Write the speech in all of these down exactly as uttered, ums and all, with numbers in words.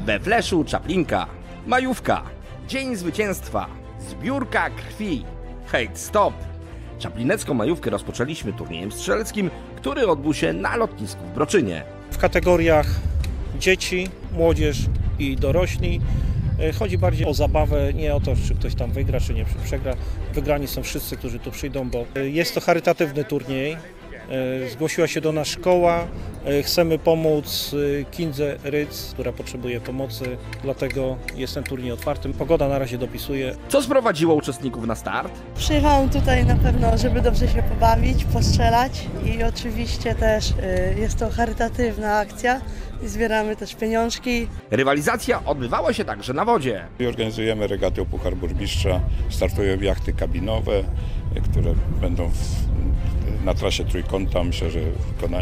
We Fleszu Czaplinka. Majówka. Dzień zwycięstwa. Zbiórka krwi. Hate stop. Czaplinecką majówkę rozpoczęliśmy turniejem strzeleckim, który odbył się na lotnisku w Broczynie. W kategoriach dzieci, młodzież i dorośli chodzi bardziej o zabawę, nie o to, czy ktoś tam wygra, czy nie przegra. Wygrani są wszyscy, którzy tu przyjdą, bo jest to charytatywny turniej. Zgłosiła się do nas szkoła, chcemy pomóc Kindze Ryc, która potrzebuje pomocy, dlatego jest ten turniej otwarty. Pogoda na razie dopisuje. Co sprowadziło uczestników na start? Przyjechałam tutaj na pewno, żeby dobrze się pobawić, postrzelać i oczywiście też jest to charytatywna akcja i zbieramy też pieniążki. Rywalizacja odbywała się także na wodzie. Organizujemy regaty o Puchar Burmistrza, startują jachty kabinowe, które będą w na trasie trójkąta. Myślę, że,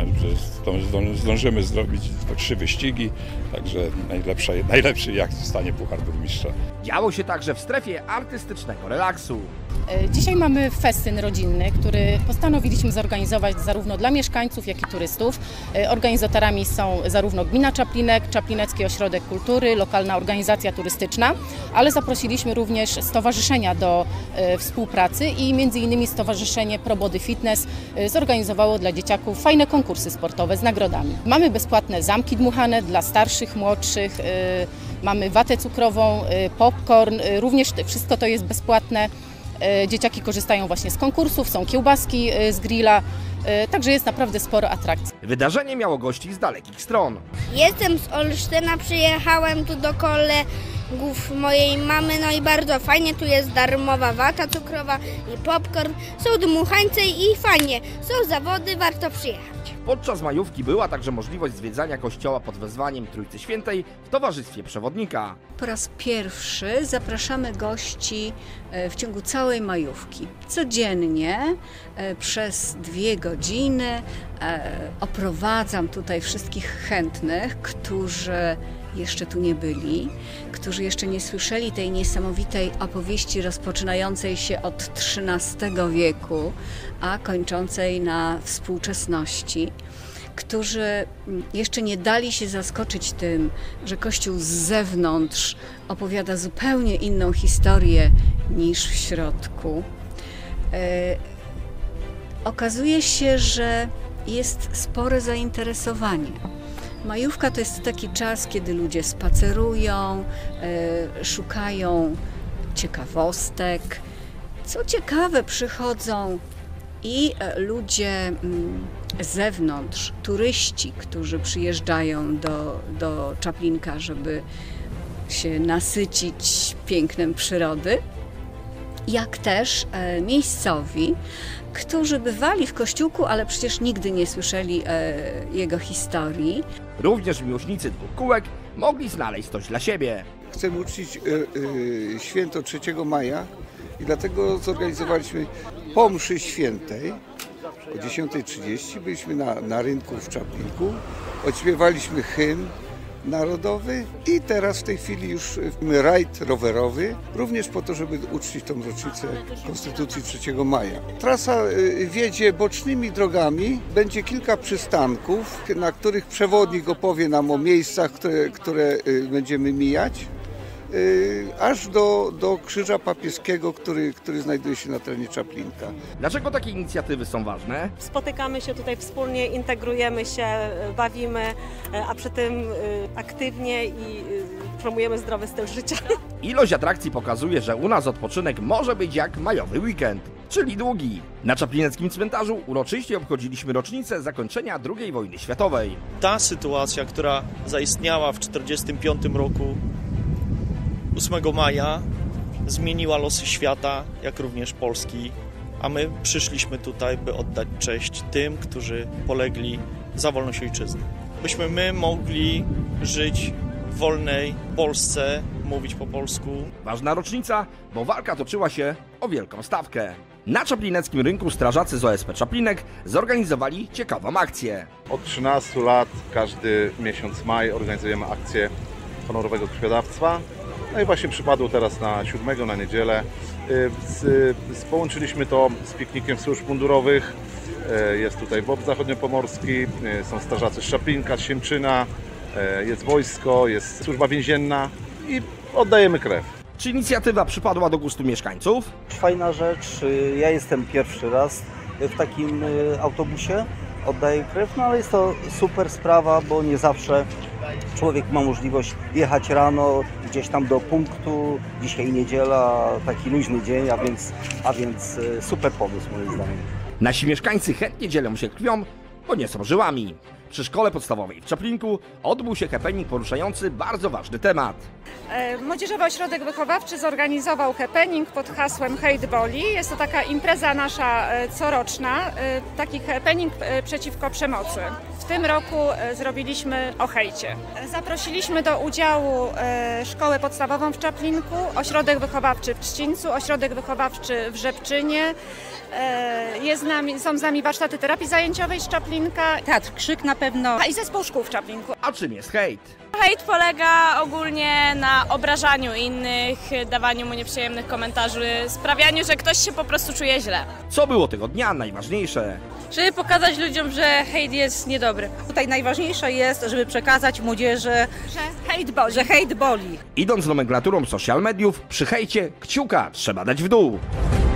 że zdążymy zrobić trzy wyścigi, także najlepszy, najlepszy jacht zostanie Puchar Burmistrza. Działo się także w strefie artystycznego relaksu. Dzisiaj mamy festyn rodzinny, który postanowiliśmy zorganizować zarówno dla mieszkańców, jak i turystów. Organizatorami są zarówno Gmina Czaplinek, Czaplinecki Ośrodek Kultury, lokalna organizacja turystyczna, ale zaprosiliśmy również stowarzyszenia do współpracy i między innymi Stowarzyszenie Pro Body Fitness zorganizowało dla dzieciaków fajne konkursy sportowe z nagrodami. Mamy bezpłatne zamki dmuchane dla starszych, młodszych, mamy watę cukrową, popcorn, również wszystko to jest bezpłatne. Dzieciaki korzystają właśnie z konkursów, są kiełbaski z grilla, także jest naprawdę sporo atrakcji. Wydarzenie miało gości z dalekich stron. Jestem z Olsztyna, przyjechałem tu do kolegów mojej mamy, no i bardzo fajnie, tu jest darmowa wata cukrowa i popcorn, są dmuchańce i fajnie, są zawody, warto przyjechać. Podczas majówki była także możliwość zwiedzania kościoła pod wezwaniem Trójcy Świętej w towarzystwie przewodnika. Po raz pierwszy zapraszamy gości w ciągu całej majówki. Codziennie przez dwie godziny oprowadzam tutaj wszystkich chętnych, którzy jeszcze tu nie byli, którzy jeszcze nie słyszeli tej niesamowitej opowieści rozpoczynającej się od trzynastego wieku, a kończącej na współczesności, którzy jeszcze nie dali się zaskoczyć tym, że Kościół z zewnątrz opowiada zupełnie inną historię niż w środku. E, okazuje się, że jest spore zainteresowanie. Majówka to jest taki czas, kiedy ludzie spacerują, e, szukają ciekawostek. Co ciekawe, przychodzą i ludzie z zewnątrz, turyści, którzy przyjeżdżają do, do Czaplinka, żeby się nasycić pięknem przyrody, jak też e, miejscowi, którzy bywali w kościółku, ale przecież nigdy nie słyszeli e, jego historii. Również miłośnicy dwóch kółek mogli znaleźć coś dla siebie. Chcemy uczcić e, e, święto trzeciego maja i dlatego zorganizowaliśmy po mszy świętej o dziesiątej trzydzieści. Byliśmy na, na rynku w Czaplinku, odśpiewaliśmy hymn narodowy i teraz w tej chwili już rajd rowerowy, również po to, żeby uczcić tą rocznicę Konstytucji trzeciego maja. Trasa wiedzie bocznymi drogami, będzie kilka przystanków, na których przewodnik opowie nam o miejscach, które, które będziemy mijać, aż do, do Krzyża Papieskiego, który, który znajduje się na terenie Czaplinka. Dlaczego takie inicjatywy są ważne? Spotykamy się tutaj wspólnie, integrujemy się, bawimy, a przy tym aktywnie i promujemy zdrowy styl życia. Ilość atrakcji pokazuje, że u nas odpoczynek może być jak majowy weekend, czyli długi. Na czaplineckim cmentarzu uroczyście obchodziliśmy rocznicę zakończenia drugiej wojny światowej. Ta sytuacja, która zaistniała w tysiąc dziewięćset czterdziestym piątym roku, ósmego maja, zmieniła losy świata, jak również Polski, a my przyszliśmy tutaj, by oddać cześć tym, którzy polegli za wolność ojczyzny. Byśmy my mogli żyć w wolnej Polsce, mówić po polsku. Ważna rocznica, bo walka toczyła się o wielką stawkę. Na czaplineckim rynku strażacy z O S P Czaplinek zorganizowali ciekawą akcję. Od trzynastu lat każdy miesiąc maj organizujemy akcję honorowego krwiodawstwa. No i właśnie przypadło teraz na siódmego, na niedzielę. Z, z, połączyliśmy to z piknikiem służb mundurowych. Jest tutaj W O P Zachodniopomorski, są strażacy z Czaplinka, z Siemczyna, jest wojsko, jest służba więzienna i oddajemy krew. Czy inicjatywa przypadła do gustu mieszkańców? Fajna rzecz. Ja jestem pierwszy raz w takim autobusie, oddaję krew, no ale jest to super sprawa, bo nie zawsze człowiek ma możliwość jechać rano gdzieś tam do punktu. Dzisiaj niedziela, taki luźny dzień, a więc, a więc super pomysł moim zdaniem. Nasi mieszkańcy chętnie dzielą się krwią, bo nie są żyłami. Przy szkole podstawowej w Czaplinku odbył się happening poruszający bardzo ważny temat. Młodzieżowy Ośrodek Wychowawczy zorganizował happening pod hasłem Hate Boli. Jest to taka impreza nasza coroczna, taki happening przeciwko przemocy. W tym roku zrobiliśmy o hejcie. Zaprosiliśmy do udziału szkołę podstawową w Czaplinku, Ośrodek Wychowawczy w Trzcińcu, Ośrodek Wychowawczy w Rzepczynie. Jest z nami, są z nami warsztaty terapii zajęciowej z Czaplinka, Teatr Krzyk na pewno, a i zespół szkół w Czaplinku. A czym jest hejt? Hejt polega ogólnie na obrażaniu innych, dawaniu mu nieprzyjemnych komentarzy, sprawianiu, że ktoś się po prostu czuje źle. Co było tego dnia najważniejsze? Żeby pokazać ludziom, że hejt jest niedobry. Tutaj najważniejsze jest, żeby przekazać młodzieży, że hejt boli. Że hejt boli. Idąc nomenklaturą social mediów, przy hejcie kciuka trzeba dać w dół.